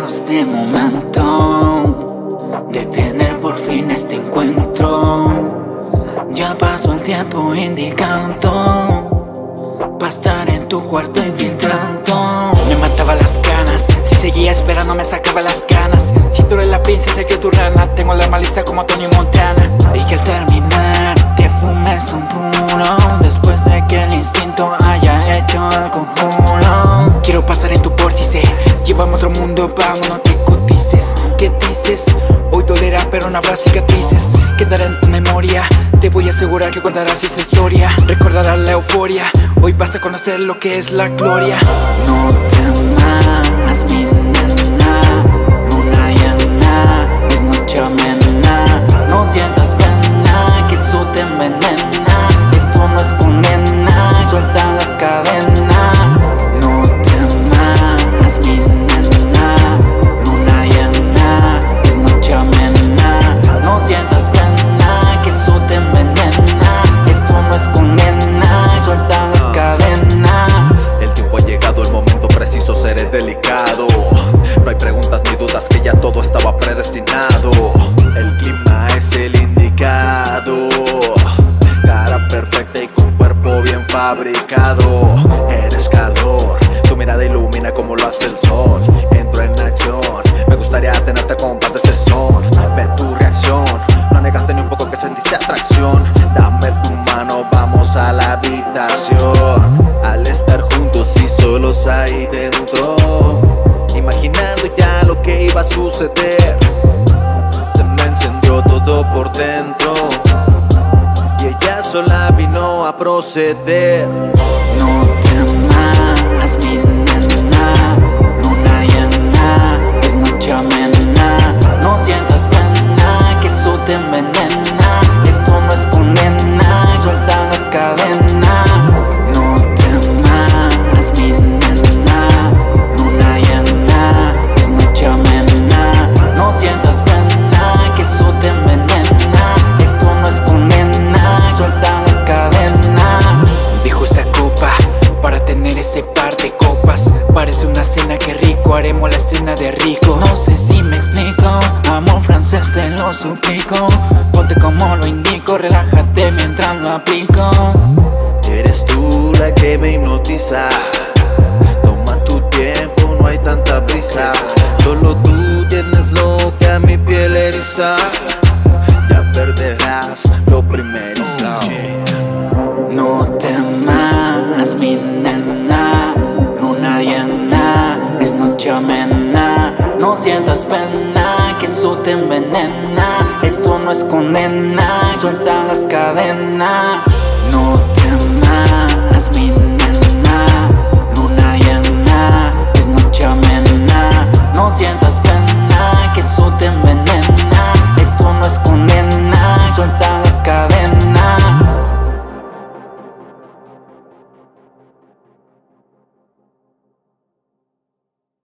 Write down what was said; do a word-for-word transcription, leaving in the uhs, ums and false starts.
este momento de tener por fin este encuentro. Ya pasó el tiempo indicando pa' estar en tu cuarto infiltrando. Me mataba las ganas, si seguía esperando me sacaba las ganas. Si tú eres la princesa y yo tu rana, tengo la arma lista como Tony Montana. Y que al terminar te fumes un puro, después de que el instinto haya hecho el conjuro. Quiero pasar en tu vórtice, llévame a otro mundo, vamos, no te cotices. ¿Qué dices? Hoy dolerá pero no habrá cicatrices. Quedará en tu memoria, te voy a asegurar que contarás esa historia. Recordarás la euforia, hoy vas a conocer lo que es la gloria. No temas, mi nena, luna llena, es noche amena. No sientas pena, que eso te envenena. Esto no es condena, suelta las cadenas. No temas, mi nena, luna llena, es noche amena. No sientas pena, que eso te envenena. Esto no es condena, suelta las cadenas. El tiempo ha llegado, el momento preciso, seré delicado. No hay preguntas ni dudas, que ya todo estaba predestinado. El clima es el indicado, cara perfecta y con cuerpo bien fabricado. Eres calor, tu mirada ilumina como lo hace el sol. Entro en acción, me gustaría tenerte compás de este son. Ve tu reacción, no negaste ni un poco que sentiste atracción. Dame tu mano, vamos a la habitación. Al estar juntos y solos ahí dentro, imaginando ya lo que iba a suceder, se me encendió todo por dentro y ella sola vino a proceder. No temas, mi nena, luna llena, es noche amena. No sientas pena, que eso te envenena. Esto no es condena, suelta las cadenas. No temas, mi nena, luna llena, es noche amena. No sientas pena, que eso te envenena. Esto no es condena, suelta las cadenas. Dejo esta copa para tener ese par de copas. Parece una cena, que rico, haremos la escena de rico. No sé si me explico, amor francés te lo suplico. Ponte como lo indico, relájate mientras lo aplico. Eres tú la que me hipnotiza, toma tu tiempo, no hay tanta prisa. Solo tú tienes lo que a mi piel eriza, ya perderás lo primeriza. No temas, mi nena, luna llena, es noche amena. No sientas pena, que eso te envenena. Esto no es condena, suelta las cadenas. No temas, mi nena.